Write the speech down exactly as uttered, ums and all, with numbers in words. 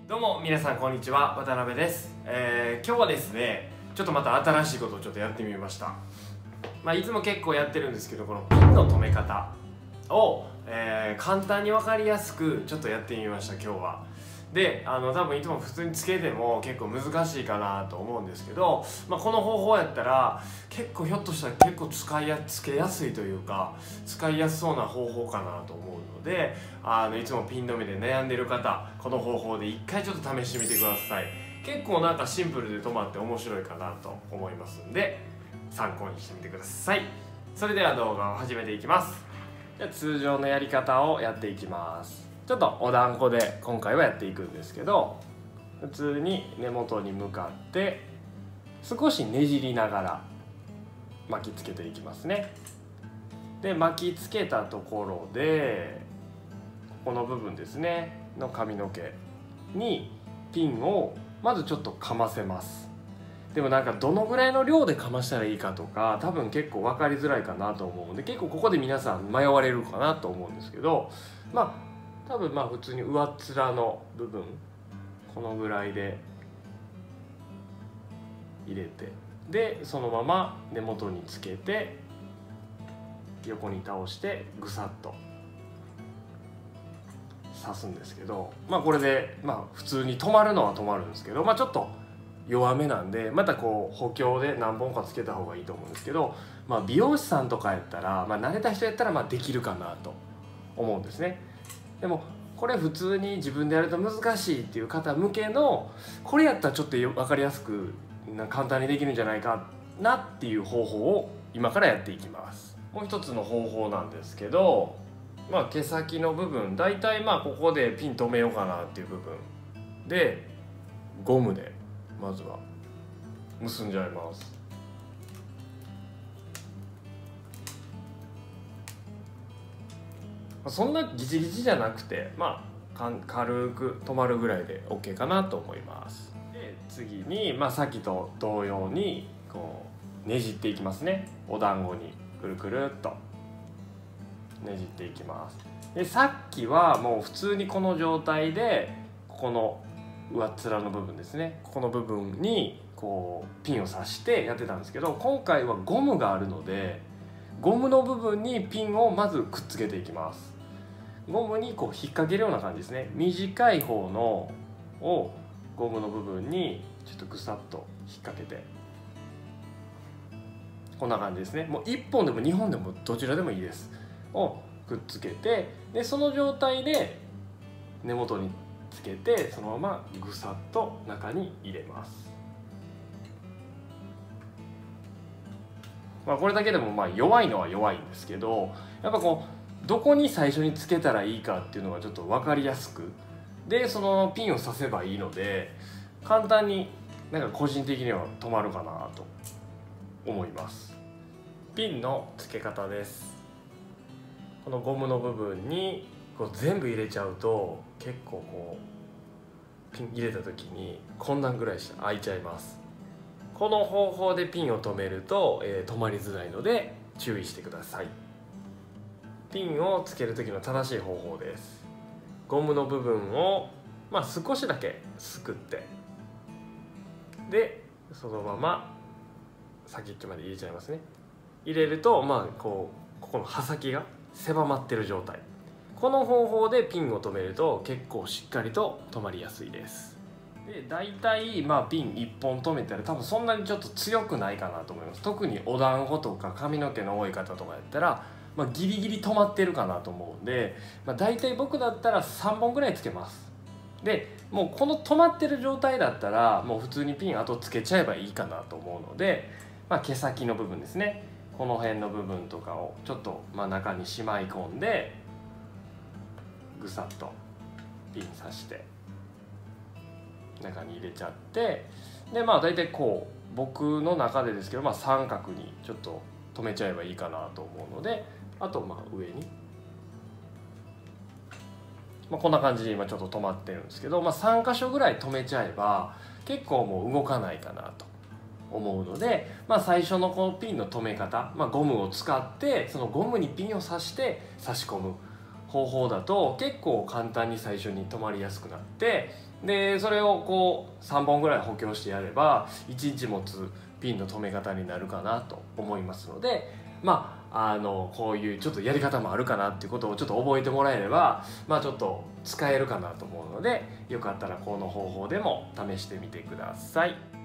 どうも皆さんこんにちは、渡辺です、えー、今日はですねちょっとまた新しいことをちょっとやってみました。まあ、いつも結構やってるんですけど、このピンの留め方を、えー、簡単に分かりやすくちょっとやってみました。今日はで、あの多分いつも普通につけても結構難しいかなと思うんですけど、まあ、この方法やったら結構ひょっとしたら結構使いやつけやすいというか使いやすそうな方法かなと思うので、あのいつもピン止めで悩んでる方、この方法で一回ちょっと試してみてください。結構なんかシンプルで止まって面白いかなと思いますんで参考にしてみてください。それでは動画を始めていきます。じゃあ通常のやり方をやっていきます。ちょっとお団子で今回はやっていくんですけど、普通に根元に向かって少しねじりながら巻きつけていきますね。で巻きつけたところでここの部分ですねの髪の毛にピンをまずちょっとかませます。でもなんかどのぐらいの量でかましたらいいかとか多分結構分かりづらいかなと思うんで、結構ここで皆さん迷われるかなと思うんですけど、まあ多分まあ普通に上っ面の部分このぐらいで入れて、でそのまま根元につけて横に倒してぐさっと刺すんですけど、まあこれでまあ普通に止まるのは止まるんですけど、まあちょっと弱めなんでまたこう補強で何本かつけた方がいいと思うんですけど、まあ美容師さんとかやったら、まあ、慣れた人やったらまあできるかなと思うんですね。でもこれ普通に自分でやると難しいっていう方向けのこれやったらちょっと分かりやすく簡単にできるんじゃないかなっていう方法を今からやっていきます。もう一つの方法なんですけど、まあ毛先の部分だいたいまあここでピン留めようかなっていう部分でゴムでまずは結んじゃいます。そんなギチギチじゃなくて、まあ軽く止まるぐらいで OK かなと思います。で次に、まあ、さっきと同様にこうねじっていきますね。お団子にくるくるっとねじっていきます。でさっきはもう普通にこの状態でここの上っ面の部分ですね、ここの部分にこうピンを刺してやってたんですけど、今回はゴムがあるのでゴムの部分にピンをまずくっつけていきます。ゴムにこう引っ掛けるような感じですね。短い方のをゴムの部分にちょっとぐさっと引っ掛けて、こんな感じですね。もういっぽんでもにほんでもどちらでもいいですをくっつけて、でその状態で根元につけてそのままぐさっと中に入れます。まあこれだけでもまあ弱いのは弱いんですけど、やっぱこうどこに最初につけたらいいかっていうのがちょっと分かりやすく、でそのピンを刺せばいいので簡単になんか個人的には止まるかなと思います。ピンの付け方です。このゴムの部分にこう全部入れちゃうと結構こうピン入れた時にこんなんぐらいして開いちゃいます。この方法でピンを止めると、えー、止まりづらいので注意してください。ピンをつける時の正しい方法です。ゴムの部分を、まあ、少しだけすくって、でそのまま先っちょまで入れちゃいますね。入れると、まあ、こうここの刃先が狭まってる状態、この方法でピンを止めると結構しっかりと止まりやすいです。で大体まあピンいっぽん止めたら多分そんなにちょっと強くないかなと思います。特にお団子とか髪の毛の多い方とかやったら、まあ、ギリギリ止まってるかなと思うんで、まあ、大体僕だったらさんぼんぐらいつけます。でもうこの止まってる状態だったらもう普通にピンあとつけちゃえばいいかなと思うので、まあ、毛先の部分ですね、この辺の部分とかをちょっとまあ中にしまい込んでぐさっとピン刺して中に入れちゃって、でまあ大体こう僕の中でですけど、まあ、三角にちょっと止めちゃえばいいかなと思うので、あとまあ上に、まあ、こんな感じで今ちょっと止まってるんですけど、まあ、さん箇所ぐらい止めちゃえば結構もう動かないかなと思うので、まあ、最初のこのピンの止め方、まあ、ゴムを使ってそのゴムにピンを刺して差し込む方法だと結構簡単に最初に止まりやすくなって、でそれをこうさんぼんぐらい補強してやればいちにち持つピンの留め方になるかなと思いますので、まああのこういうちょっとやり方もあるかなっていうことをちょっと覚えてもらえれば、まあちょっと使えるかなと思うので、よかったらこの方法でも試してみてください。